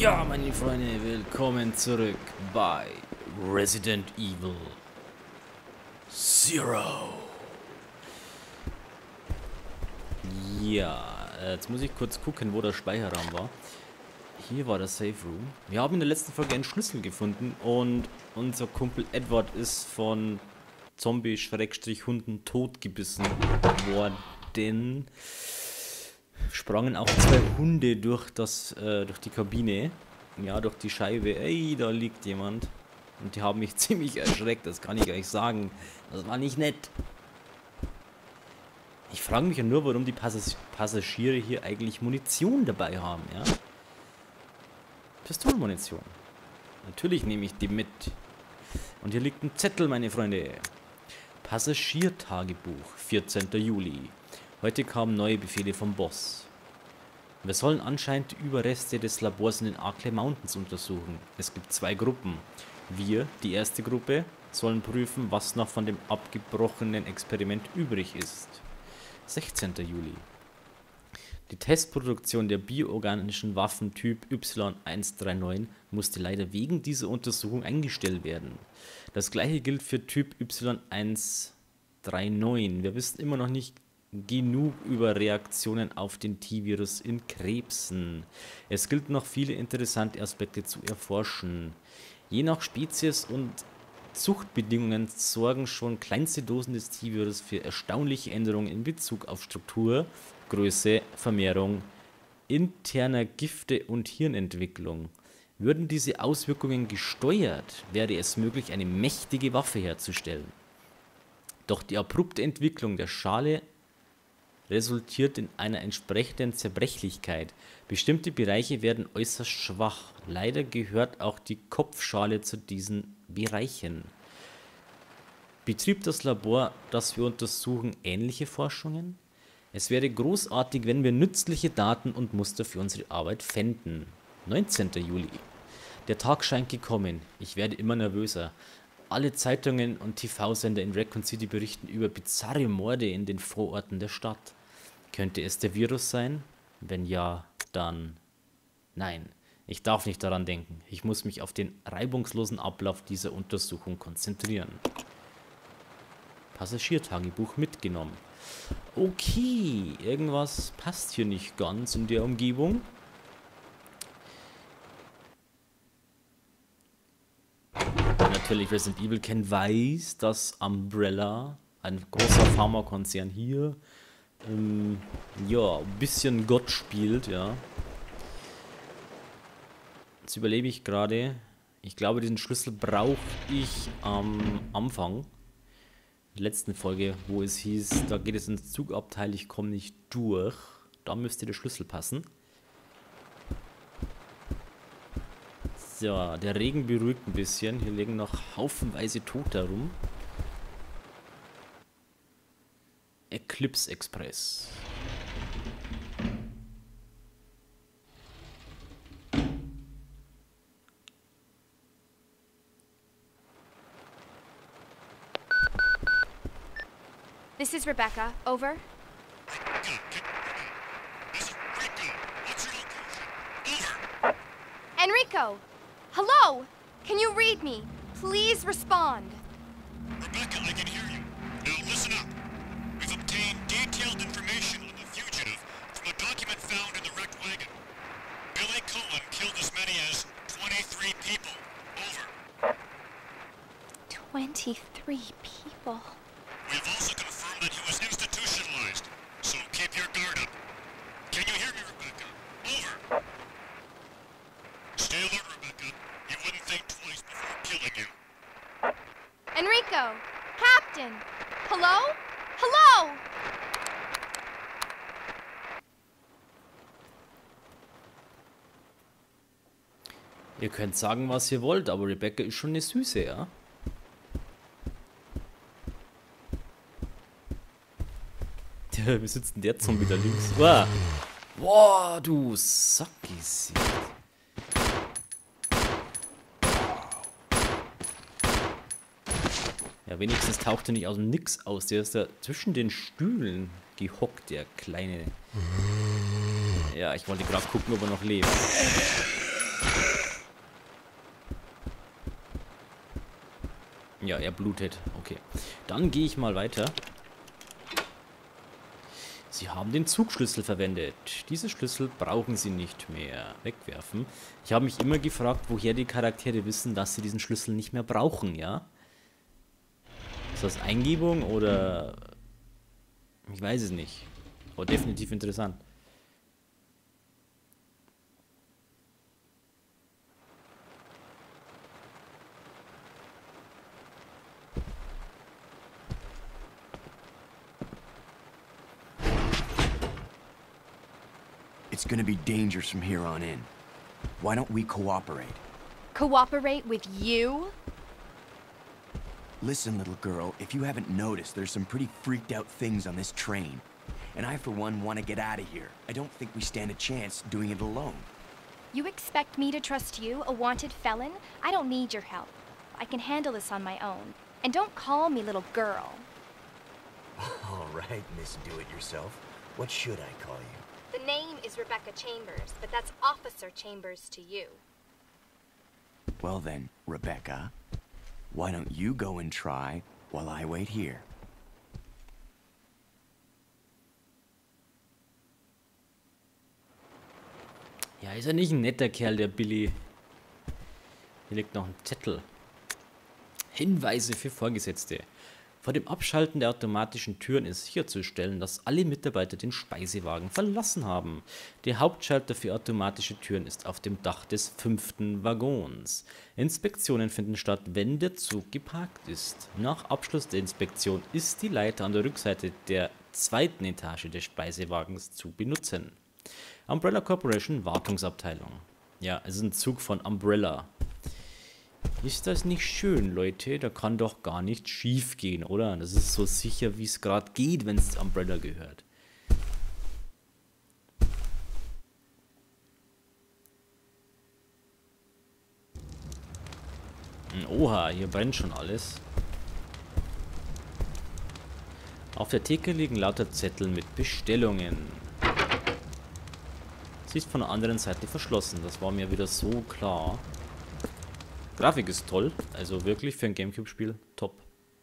Ja, meine Freunde, willkommen zurück bei Resident Evil Zero. Ja, jetzt muss ich kurz gucken, wo der Speicherraum war. Hier war der Safe Room. Wir haben in der letzten Folge einen Schlüssel gefunden und unser Kumpel Edward ist von Zombie-Hunden totgebissen worden. Sprangen auch zwei Hunde durch die Kabine. Ja, durch die Scheibe. Ey, da liegt jemand. Und die haben mich ziemlich erschreckt, das kann ich euch sagen. Das war nicht nett. Ich frage mich ja nur, warum die Passagiere hier eigentlich Munition dabei haben, ja? Pistolenmunition. Natürlich nehme ich die mit. Und hier liegt ein Zettel, meine Freunde. Passagiertagebuch, 14. Juli. Heute kamen neue Befehle vom Boss. Wir sollen anscheinend die Überreste des Labors in den Arklay Mountains untersuchen. Es gibt zwei Gruppen. Wir, die erste Gruppe, sollen prüfen, was noch von dem abgebrochenen Experiment übrig ist. 16. Juli. Die Testproduktion der bioorganischen Waffen Typ Y139 musste leider wegen dieser Untersuchung eingestellt werden. Das gleiche gilt für Typ Y139. Wir wissen immer noch nicht genug über Reaktionen auf den T-Virus in Krebsen. Es gilt noch viele interessante Aspekte zu erforschen. Je nach Spezies und Zuchtbedingungen sorgen schon kleinste Dosen des T-Virus für erstaunliche Änderungen in Bezug auf Struktur, Größe, Vermehrung, interner Gifte und Hirnentwicklung. Würden diese Auswirkungen gesteuert, wäre es möglich, eine mächtige Waffe herzustellen. Doch die abrupte Entwicklung der Schale resultiert in einer entsprechenden Zerbrechlichkeit. Bestimmte Bereiche werden äußerst schwach. Leider gehört auch die Kopfschale zu diesen Bereichen. Betrieb das Labor, das wir untersuchen, ähnliche Forschungen? Es wäre großartig, wenn wir nützliche Daten und Muster für unsere Arbeit fänden. 19. Juli. Der Tag scheint gekommen. Ich werde immer nervöser. Alle Zeitungen und TV-Sender in Raccoon City berichten über bizarre Morde in den Vororten der Stadt. Könnte es der Virus sein? Wenn ja, dann nein. Ich darf nicht daran denken. Ich muss mich auf den reibungslosen Ablauf dieser Untersuchung konzentrieren. Passagiertagebuch mitgenommen. Okay, irgendwas passt hier nicht ganz in der Umgebung. Natürlich Resident Evil kennt, weiß, dass Umbrella, ein großer Pharmakonzern hier, ja, ein bisschen Gott spielt, ja. Jetzt überlebe ich gerade. Ich glaube, diesen Schlüssel brauche ich am Anfang. In der letzten Folge, wo es hieß, da geht es ins Zugabteil, ich komme nicht durch. Da müsste der Schlüssel passen. So, der Regen beruhigt ein bisschen. Hier liegen noch haufenweise Tote herum. Eclipse Express. This is Rebecca. Over. Enrico! Hello! Can you read me? Please respond. Rebecca, I can hear you. Now listen up. We've obtained detailed information on the fugitive from a document found in the wrecked wagon. Billy Cullen killed as many as 23 people. Over. 23 people. We've also confirmed that he was institutionalized, so keep your guard up. Can you hear me, Rebecca? Over. Stay alert, Rebecca. He wouldn't think twice before killing you. Enrico! Captain! Hello? Hello! Ihr könnt sagen, was ihr wollt, aber Rebecca ist schon eine Süße, ja? Wie sitzt denn der Zombie da links? Wow, wow, du Sackgesicht. Ja, wenigstens taucht er nicht aus dem Nix aus. Der ist da zwischen den Stühlen gehockt, der kleine. Ja, ich wollte gerade gucken, ob er noch lebt. Ja, er blutet. Okay. Dann gehe ich mal weiter. Sie haben den Zugschlüssel verwendet. Diese Schlüssel brauchen Sie nicht mehr. Wegwerfen. Ich habe mich immer gefragt, woher die Charaktere wissen, dass sie diesen Schlüssel nicht mehr brauchen, ja? Ist das Eingebung oder... Ich weiß es nicht. Aber definitiv interessant. It's gonna be dangerous from here on in. Why don't we cooperate? Cooperate with you? Listen, little girl, if you haven't noticed, there's some pretty freaked out things on this train. And I, for one, want to get out of here. I don't think we stand a chance doing it alone. You expect me to trust you, a wanted felon? I don't need your help. I can handle this on my own. And don't call me little girl. All right, Miss Do-It-Yourself. What should I call you? The name is Rebecca Chambers, but that's Officer Chambers to you. Well then, Rebecca, why don't you go and try while I wait here? Ja, ist er nicht ein netter Kerl, der Billy. Hier liegt noch ein Zettel. Hinweise für Vorgesetzte. Vor dem Abschalten der automatischen Türen ist sicherzustellen, dass alle Mitarbeiter den Speisewagen verlassen haben. Der Hauptschalter für automatische Türen ist auf dem Dach des 5. Waggons. Inspektionen finden statt, wenn der Zug geparkt ist. Nach Abschluss der Inspektion ist die Leiter an der Rückseite der 2. Etage des Speisewagens zu benutzen. Umbrella Corporation Wartungsabteilung. Ja, es ist ein Zug von Umbrella. Ist das nicht schön, Leute? Da kann doch gar nichts schief gehen, oder? Das ist so sicher, wie es gerade geht, wenn es Umbrella gehört. Oha, hier brennt schon alles. Auf der Theke liegen lauter Zettel mit Bestellungen. Sie ist von der anderen Seite verschlossen. Das war mir wieder so klar. Grafik ist toll. Also wirklich für ein Gamecube-Spiel top.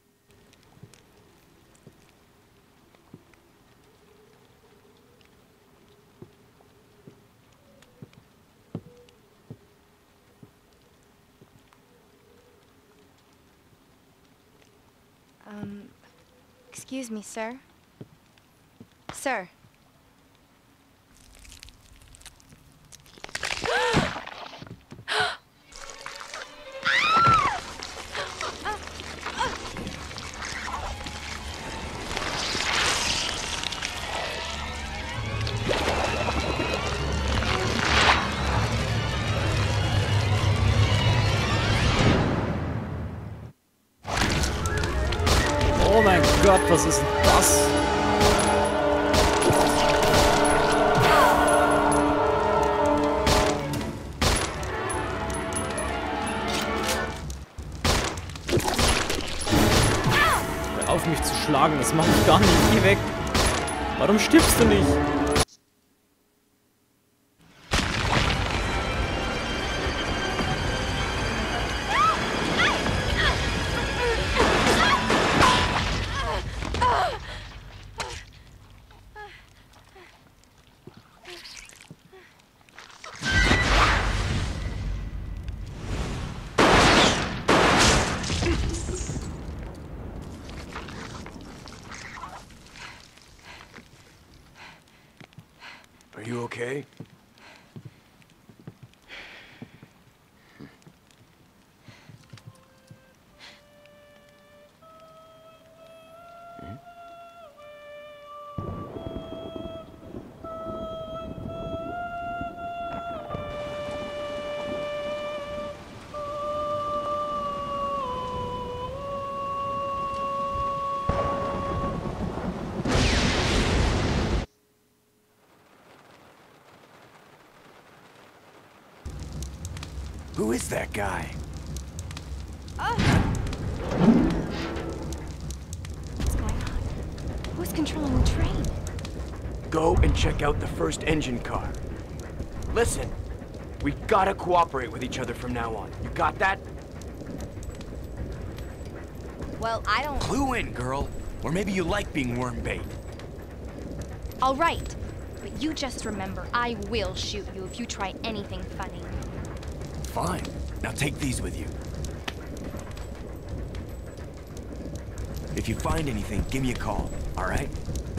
Excuse me, sir. Sir. Oh mein Gott, was ist denn das? Hör auf mich zu schlagen, das macht mich gar nicht. Geh weg. Warum stirbst du nicht? Are you okay? Who is that guy? What's going on? Who's controlling the train? Go and check out the first engine car. Listen, we gotta cooperate with each other from now on. You got that? Well, I don't... Clue in, girl. Or maybe you like being worm bait. All right. But you just remember, I will shoot you if you try anything funny. Fine. Now take these with you. If you find anything, give me a call, all right?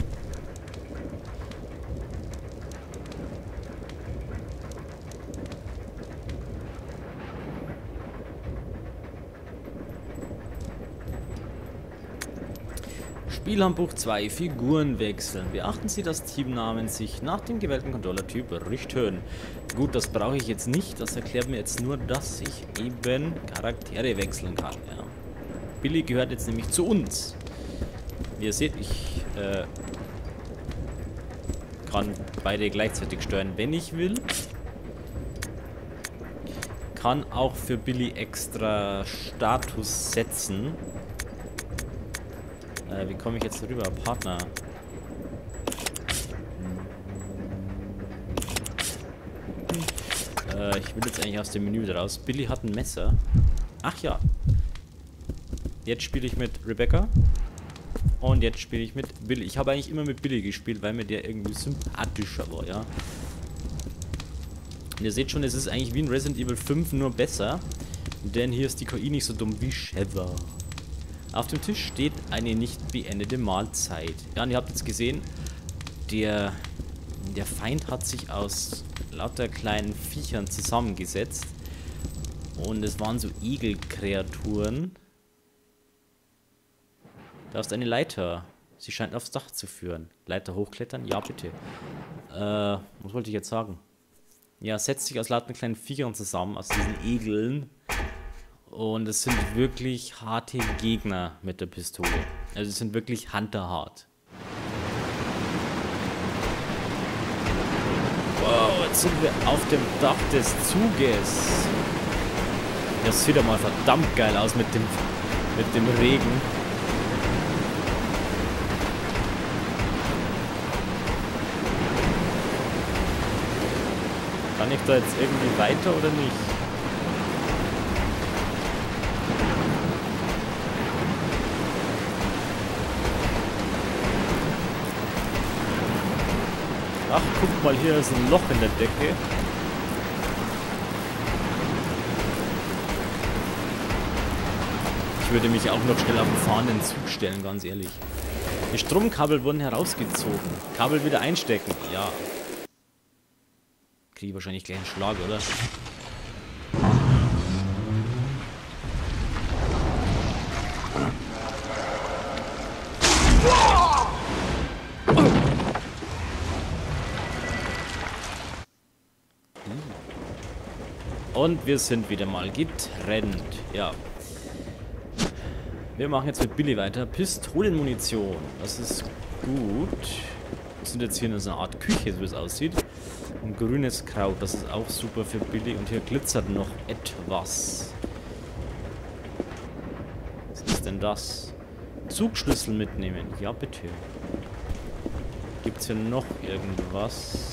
Spielhandbuch 2, Figuren wechseln. Beachten Sie, dass Teamnamen sich nach dem gewählten Controllertyp richten. Gut, das brauche ich jetzt nicht. Das erklärt mir jetzt nur, dass ich eben Charaktere wechseln kann. Ja. Billy gehört jetzt nämlich zu uns. Wie ihr seht, ich kann beide gleichzeitig steuern, wenn ich will. Kann auch für Billy extra Status setzen. Wie komme ich jetzt rüber? Partner. Ich will jetzt eigentlich aus dem Menü raus. Billy hat ein Messer. Ach ja. Jetzt spiele ich mit Rebecca. Und jetzt spiele ich mit Billy. Ich habe eigentlich immer mit Billy gespielt, weil mir der irgendwie sympathischer war, ja. Und ihr seht schon, es ist eigentlich wie in Resident Evil 5, nur besser. Denn hier ist die KI nicht so dumm wie Sheva. Auf dem Tisch steht eine nicht beendete Mahlzeit. Ja, und ihr habt jetzt gesehen, der Feind hat sich aus lauter kleinen Viechern zusammengesetzt. Und es waren so Egelkreaturen. Da ist eine Leiter. Sie scheint aufs Dach zu führen. Leiter hochklettern? Ja, bitte. Was wollte ich jetzt sagen? Ja, setzt sich aus lauter kleinen Viechern zusammen, aus diesen Egeln. Und es sind wirklich harte Gegner mit der Pistole. Also es sind wirklich hunterhart. Wow, jetzt sind wir auf dem Dach des Zuges. Das sieht ja mal verdammt geil aus mit dem Regen. Kann ich da jetzt irgendwie weiter oder nicht? Ach, guck mal, hier ist ein Loch in der Decke. Ich würde mich auch noch schnell auf den fahrenden Zug stellen, ganz ehrlich. Die Stromkabel wurden herausgezogen. Kabel wieder einstecken. Ja. Kriege ich wahrscheinlich gleich einen Schlag, oder? Und wir sind wieder mal getrennt. Ja. Wir machen jetzt mit Billy weiter. Pistolenmunition. Das ist gut. Wir sind jetzt hier in so einer Art Küche, so wie es aussieht. Und grünes Kraut. Das ist auch super für Billy. Und hier glitzert noch etwas. Was ist denn das? Zugschlüssel mitnehmen. Ja, bitte. Gibt es hier noch irgendwas?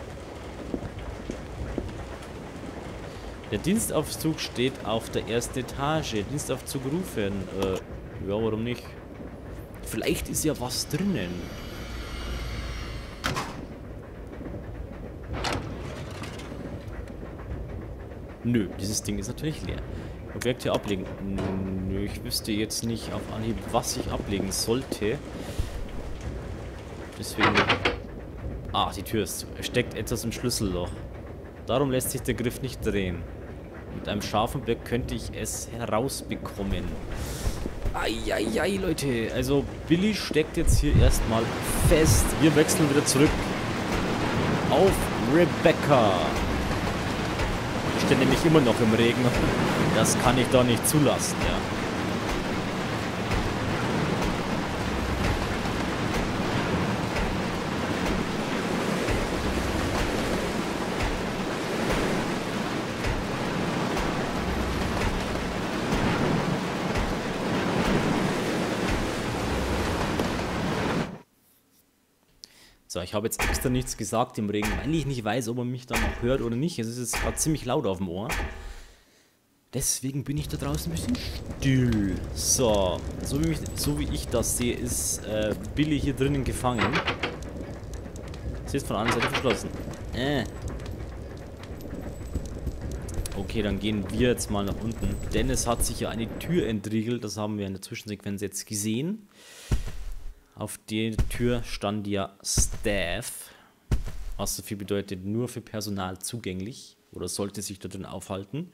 Der Dienstaufzug steht auf der ersten Etage. Dienstaufzug rufen. Ja, warum nicht? Vielleicht ist ja was drinnen. Nö, dieses Ding ist natürlich leer. Objekt hier ablegen. Nö, ich wüsste jetzt nicht auf Anhieb, was ich ablegen sollte. Deswegen... Ah, die Tür ist zu. Es steckt etwas im Schlüsselloch. Darum lässt sich der Griff nicht drehen. Mit einem scharfen Blick könnte ich es herausbekommen. Eieiei, Leute. Also, Billy steckt jetzt hier erstmal fest. Wir wechseln wieder zurück auf Rebecca. Ich stehe nämlich immer noch im Regen. Das kann ich doch nicht zulassen, ja. So, ich habe jetzt extra nichts gesagt im Regen, weil ich nicht weiß, ob er mich dann noch hört oder nicht. Es ist jetzt gerade ziemlich laut auf dem Ohr. Deswegen bin ich da draußen ein bisschen still. So, so wie ich das sehe, ist Billy hier drinnen gefangen. Sie ist von der anderen Seite verschlossen. Okay, dann gehen wir jetzt mal nach unten. Denn es hat sich ja eine Tür entriegelt. Das haben wir in der Zwischensequenz jetzt gesehen. Auf der Tür stand ja Staff. Was so viel bedeutet, nur für Personal zugänglich. Oder sollte sich da drin aufhalten.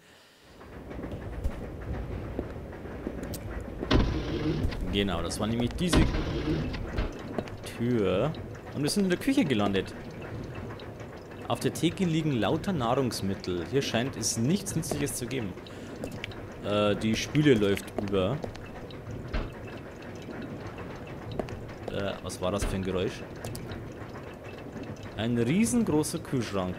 Genau, das war nämlich diese Tür. Und wir sind in der Küche gelandet. Auf der Theke liegen lauter Nahrungsmittel. Hier scheint es nichts Nützliches zu geben. Die Spüle läuft über. Was war das für ein Geräusch? Ein riesengroßer Kühlschrank.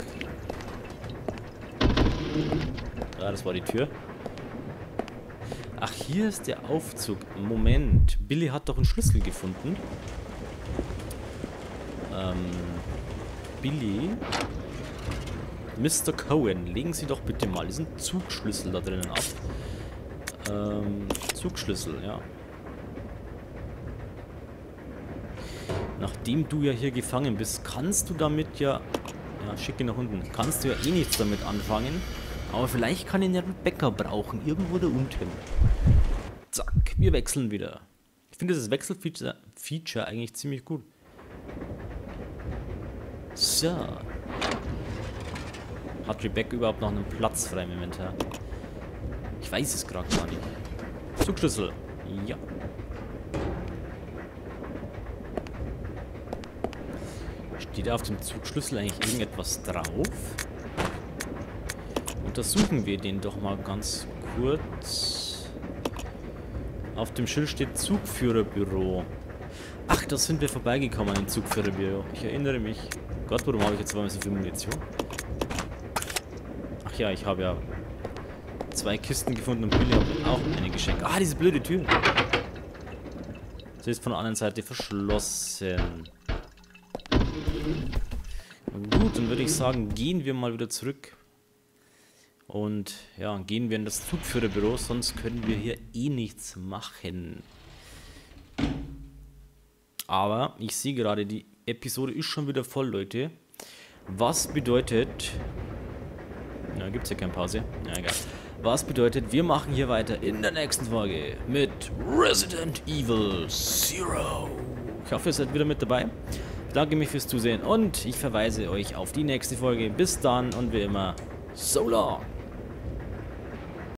Ja, das war die Tür. Ach, hier ist der Aufzug. Moment. Billy hat doch einen Schlüssel gefunden. Billy. Mr. Cohen, legen Sie doch bitte mal diesen Zugschlüssel da drinnen ab. Zugschlüssel, ja. Nachdem du ja hier gefangen bist, kannst du damit ja... Ja, schicke nach unten. Kannst du ja eh nichts damit anfangen. Aber vielleicht kann ihn ja Rebecca brauchen. Irgendwo da unten. Zack, wir wechseln wieder. Ich finde dieses Wechselfeature eigentlich ziemlich gut. So. Hat Rebecca überhaupt noch einen Platz frei im Inventar? Ich weiß es gerade gar nicht. Zugschlüssel. Ja. Steht auf dem Zugschlüssel eigentlich irgendetwas drauf? Untersuchen wir den doch mal ganz kurz. Auf dem Schild steht Zugführerbüro. Ach, da sind wir vorbeigekommen im Zugführerbüro. Ich erinnere mich. Gott, warum habe ich jetzt zweimal so viel Munition? Ach ja, ich habe ja 2 Kisten gefunden und Billy hat mir auch eine geschenkt. Ah, diese blöde Tür. Sie ist von der anderen Seite verschlossen. Gut, dann würde ich sagen, gehen wir mal wieder zurück. Und ja, gehen wir in das Zugführerbüro, sonst können wir hier eh nichts machen. Aber ich sehe gerade, die Episode ist schon wieder voll, Leute. Was bedeutet... Na, gibt es ja keine Pause. Na, egal. Was bedeutet, wir machen hier weiter in der nächsten Folge mit Resident Evil Zero. Ich hoffe, ihr seid wieder mit dabei. Ich danke mich fürs Zusehen und ich verweise euch auf die nächste Folge. Bis dann und wie immer, so long.